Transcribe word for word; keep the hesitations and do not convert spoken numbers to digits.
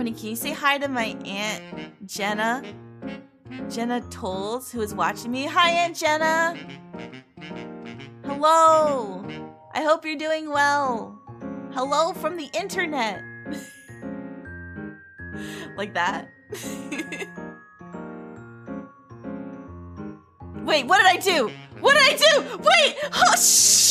Honey, can you say hi to my Aunt Jena? Jena Tolls, who is watching me. Hi, Aunt Jena! Hello! I hope you're doing well. Hello from the internet. Like that. Wait, what did I do? What did I do? Wait! Oh, shh!